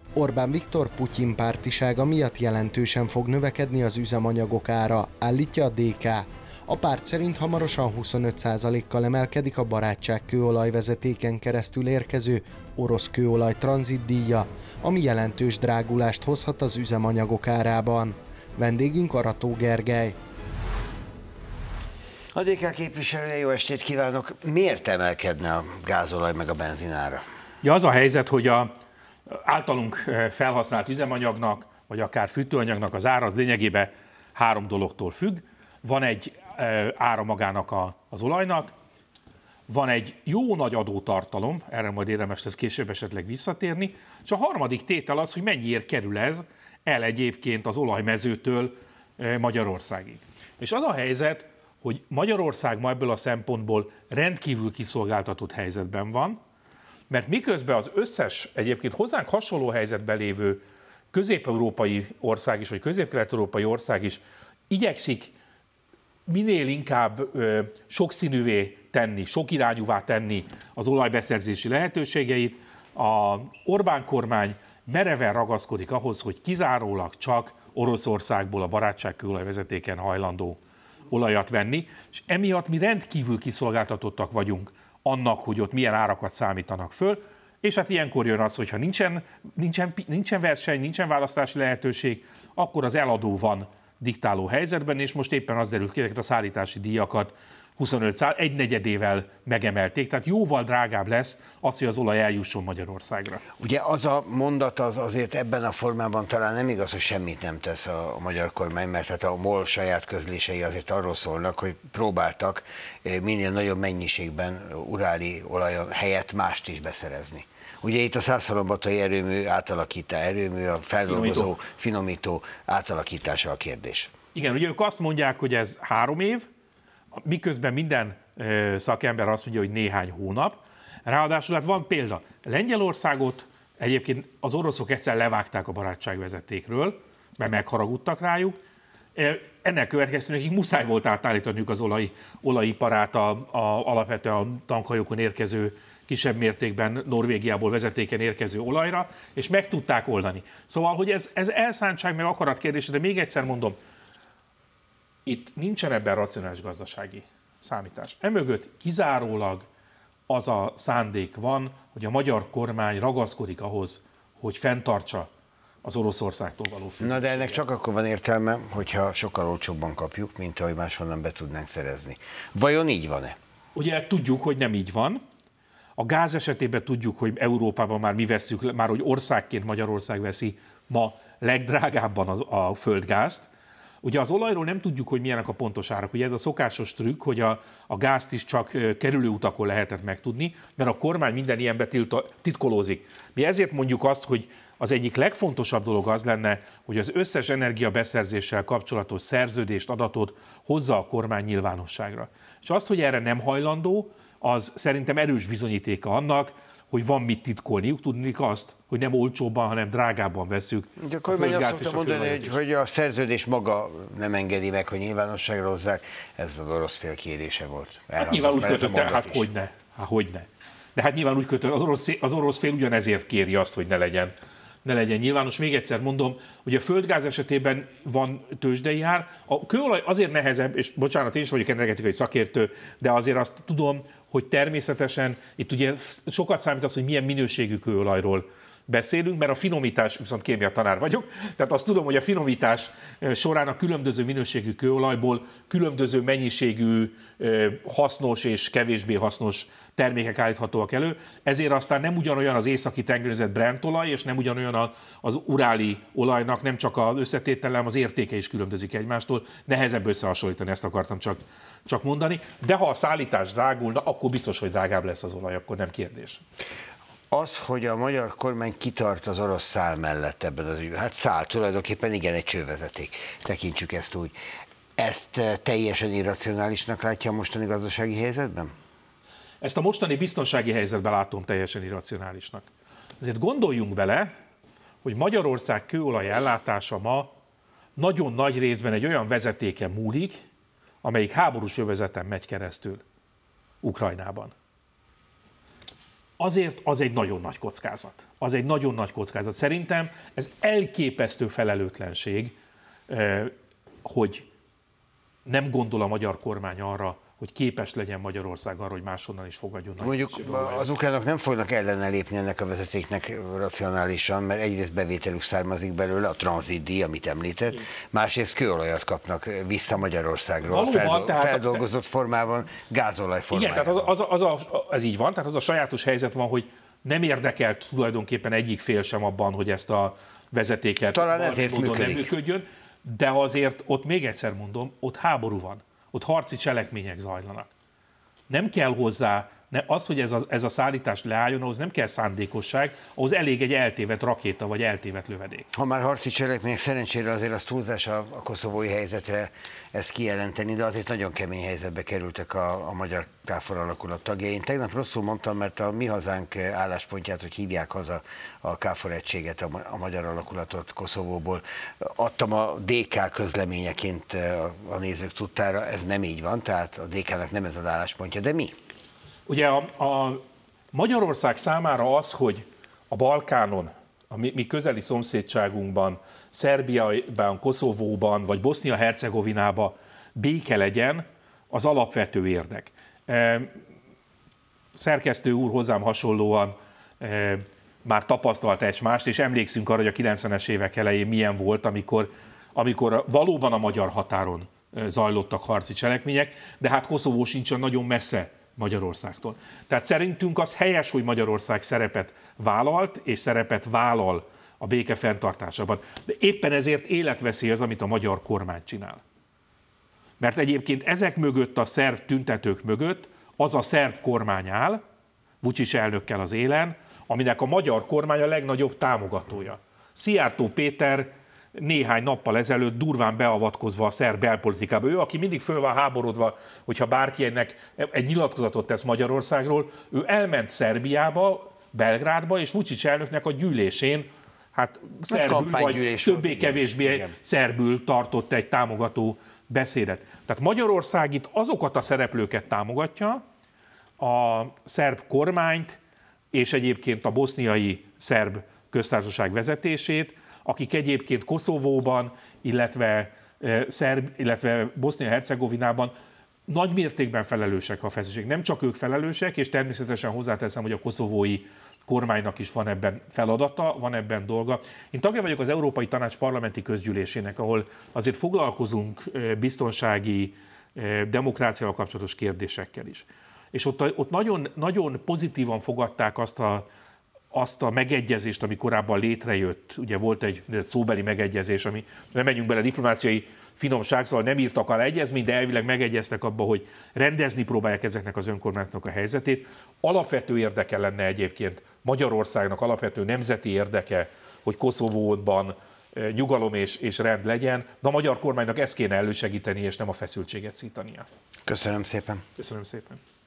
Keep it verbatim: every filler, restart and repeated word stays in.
Orbán Viktor Putyin pártisága miatt jelentősen fog növekedni az üzemanyagok ára, állítja a dé ká. A párt szerint hamarosan huszonöt százalékkal emelkedik a barátság kőolajvezetéken keresztül érkező orosz kőolaj tranzitdíja, ami jelentős drágulást hozhat az üzemanyagok árában. Vendégünk Arató Gergely. A dé ká képviselője, jó estét kívánok! Miért emelkedne a gázolaj meg a benzinára? Ja, az a helyzet, hogy a általunk felhasznált üzemanyagnak, vagy akár fűtőanyagnak az ára az lényegében három dologtól függ. Van egy ára magának a, az olajnak, van egy jó nagy adótartalom, erre majd érdemes lesz később esetleg visszatérni, és a harmadik tétel az, hogy mennyiért kerül ez el egyébként az olajmezőtől Magyarországig. És az a helyzet, hogy Magyarország ma ebből a szempontból rendkívül kiszolgáltatott helyzetben van, mert miközben az összes egyébként hozzánk hasonló helyzetben lévő közép-európai ország is, vagy közép-kelet-európai ország is igyekszik minél inkább ö, sokszínűvé tenni, sokirányúvá tenni az olajbeszerzési lehetőségeit, a Orbán kormány mereven ragaszkodik ahhoz, hogy kizárólag csak Oroszországból a barátság kőolajvezetéken hajlandó olajat venni, és emiatt mi rendkívül kiszolgáltatottak vagyunk annak, hogy ott milyen árakat számítanak föl, és hát ilyenkor jön az, hogyha nincsen, nincsen, nincsen verseny, nincsen választási lehetőség, akkor az eladó van diktáló helyzetben, és most éppen az derült ki, a szállítási díjakat huszonöt százalék, egy negyedével megemelték, tehát jóval drágább lesz az, hogy az olaj eljusson Magyarországra. Ugye az a mondat az azért ebben a formában talán nem igaz, hogy semmit nem tesz a magyar kormány, mert hát a MOL saját közlései azért arról szólnak, hogy próbáltak minél nagyobb mennyiségben uráli olajon helyett mást is beszerezni. Ugye itt a Szászhalombatai erőmű átalakítás, erőmű a feldolgozó, finomító. finomító átalakítása a kérdés. Igen, ugye ők azt mondják, hogy ez három év, miközben minden szakember azt mondja, hogy néhány hónap. Ráadásul hát van példa. Lengyelországot egyébként az oroszok egyszer levágták a barátságvezetékről, mert megharagudtak rájuk. Ennek következtében nekik muszáj volt átállítaniuk az olaj, olajiparát a, a, alapvetően a tankhajókon érkező, kisebb mértékben Norvégiából vezetéken érkező olajra, és meg tudták oldani. Szóval, hogy ez, ez elszántság meg akarat kérdése, de még egyszer mondom, itt nincsen ebben racionális gazdasági számítás. Emögött kizárólag az a szándék van, hogy a magyar kormány ragaszkodik ahhoz, hogy fenntartsa az Oroszországtól való függőséget. Na de ennek csak akkor van értelme, hogyha sokkal olcsóbban kapjuk, mint ahogy máshonnan be tudnánk szerezni. Vajon így van-e? Ugye tudjuk, hogy nem így van. A gáz esetében tudjuk, hogy Európában már mi vesszük, már hogy országként Magyarország veszi ma legdrágábban az, a földgázt. Ugye az olajról nem tudjuk, hogy milyenek a pontos árak. Ugye ez a szokásos trükk, hogy a, a gázt is csak kerülő utakon lehetett megtudni, mert a kormány minden ilyenbe titkolózik. Mi ezért mondjuk azt, hogy az egyik legfontosabb dolog az lenne, hogy az összes energiabeszerzéssel kapcsolatos szerződést, adatot hozza a kormány nyilvánosságra. És az, hogy erre nem hajlandó, az szerintem erős bizonyítéka annak, hogy van mit titkolniuk, tudnék azt, hogy nem olcsóbban, hanem drágábban veszük. De a kormány azt szokta mondani, hogy, hogy a szerződés maga nem engedi meg, hogy nyilvánosságra hozzák, ez az orosz fél kérése volt. Hát nyilván úgy kötötte, hát hogyne, hát hogyne. De hát nyilván úgy kötött, az orosz, az orosz fél ugyanezért kéri azt, hogy ne legyen, ne legyen nyilvános. Még egyszer mondom, hogy a földgáz esetében van tőzsdei ár. A kőolaj azért nehezebb, és bocsánat, én is vagyok energetikai szakértő, de azért azt tudom, hogy természetesen itt ugye sokat számít az, hogy milyen minőségű kőolajról beszélünk, mert a finomítás, viszont kémia tanár vagyok, tehát azt tudom, hogy a finomítás során a különböző minőségű kőolajból különböző mennyiségű hasznos és kevésbé hasznos termékek állíthatóak elő, ezért aztán nem ugyanolyan az északi tengerezett Brent olaj, és nem ugyanolyan az uráli olajnak, nem csak az összetétele, hanem az értéke is különbözik egymástól. Nehezebb összehasonlítani, ezt akartam csak, csak mondani. De ha a szállítás drágulna, akkor biztos, hogy drágább lesz az olaj, akkor nem kérdés. Az, hogy a magyar kormány kitart az orosz szál mellett ebben az ügyben, hát szál tulajdonképpen igen, egy csővezeték, tekintsük ezt úgy. Ezt teljesen irracionálisnak látja a mostani gazdasági helyzetben? Ezt a mostani biztonsági helyzetben látom teljesen irracionálisnak. Ezért gondoljunk bele, hogy Magyarország kőolaj ellátása ma nagyon nagy részben egy olyan vezetéken múlik, amelyik háborús övezeten megy keresztül Ukrajnában. azért az egy nagyon nagy kockázat. Az egy nagyon nagy kockázat. Szerintem ez elképesztő felelőtlenség, hogy nem gondol a magyar kormány arra, hogy képes legyen Magyarország arra, hogy máshonnan is fogadjon. Mondjuk az ukránok nem fognak ellene lépni ennek a vezetéknek racionálisan, mert egyrészt bevételük származik belőle, a tranzitdíj, amit említett, másrészt kőolajat kapnak vissza Magyarországról, Valóban, feldol- tehát feldolgozott formában, gázolaj formában. Igen, tehát az, az, az a, ez így van, tehát az a sajátos helyzet van, hogy nem érdekelt tulajdonképpen egyik fél sem abban, hogy ezt a vezetéket talán ezért módon nem működjön, de azért ott még egyszer mondom, ott háború van. Ott harci cselekmények zajlanak. Nem kell hozzá, ne, az, hogy ez a, ez a szállítás leálljon, ahhoz nem kell szándékosság, ahhoz elég egy eltévedt rakéta, vagy eltévedt lövedék. Ha már harci cselekmények, szerencsére azért az túlzás a, a koszovói helyzetre ezt kijelenteni, de azért nagyon kemény helyzetbe kerültek a, a magyar KFOR alakulat tagjai. Én tegnap rosszul mondtam, mert a Mi Hazánk álláspontját, hogy hívják haza a KFOR egységet, a, a magyar alakulatot Koszovóból, adtam a dé ká közleményeként a, a nézők tudtára, ez nem így van, tehát a dé ká-nak nem ez az álláspontja, de mi? Ugye a, a Magyarország számára az, hogy a Balkánon, a mi, mi közeli szomszédságunkban, Szerbiában, Koszovóban vagy Bosznia-Hercegovinában béke legyen, az alapvető érdek. E, szerkesztő úr hozzám hasonlóan e, már tapasztalt egymást, és emlékszünk arra, hogy a kilencvenes évek elején milyen volt, amikor, amikor valóban a magyar határon zajlottak harci cselekmények, de hát Koszovó sincsen nagyon messze Magyarországtól. Tehát szerintünk az helyes, hogy Magyarország szerepet vállalt, és szerepet vállal a béke fenntartásában. De éppen ezért életveszély az, amit a magyar kormány csinál. Mert egyébként ezek mögött, a szerb tüntetők mögött az a szerb kormány áll, Vučić elnökkel az élen, aminek a magyar kormány a legnagyobb támogatója. Szijjártó Péter néhány nappal ezelőtt durván beavatkozva a szerb belpolitikába. Ő, aki mindig föl van háborodva, hogyha bárki ennek egy nyilatkozatot tesz Magyarországról, ő elment Szerbiába, Belgrádba, és Vučić elnöknek a gyűlésén, hát szerbül, vagy többé-kevésbé szerbül tartott egy támogató beszédet. Tehát Magyarország itt azokat a szereplőket támogatja, a szerb kormányt, és egyébként a boszniai szerb köztársaság vezetését, akik egyébként Koszovóban, illetve, Szerb, illetve Bosznia-Hercegovinában nagy mértékben felelősek a feszültség. Nem csak ők felelősek, és természetesen hozzáteszem, hogy a koszovói kormánynak is van ebben feladata, van ebben dolga. Én tagja vagyok az Európai Tanács parlamenti közgyűlésének, ahol azért foglalkozunk biztonsági, demokráciával kapcsolatos kérdésekkel is. És ott, ott nagyon, nagyon pozitívan fogadták azt a azt a megegyezést, ami korábban létrejött, ugye volt egy szóbeli megegyezés, ami nem menjünk bele diplomáciai finomság, szóval nem írtak alá egyezményt, de elvileg megegyeztek abba, hogy rendezni próbálják ezeknek az önkormányzatnak a helyzetét. Alapvető érdeke lenne egyébként Magyarországnak, alapvető nemzeti érdeke, hogy Koszovóban nyugalom és, és rend legyen, de a magyar kormánynak ezt kéne elősegíteni, és nem a feszültséget szítania. Köszönöm szépen. Köszönöm szépen.